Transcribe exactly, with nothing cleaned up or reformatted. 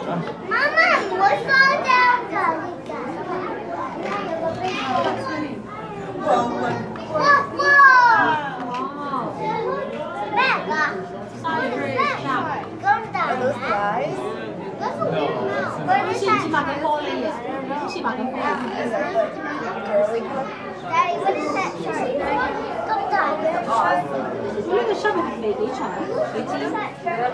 Mama,我说这样子。哇哇！咩㗎？咁大嘅？好似唔似白緊玻璃啊？好似白緊玻璃。Daddy, what is that shark? 咁大嘅？呢個 shark 係未幾長，你知？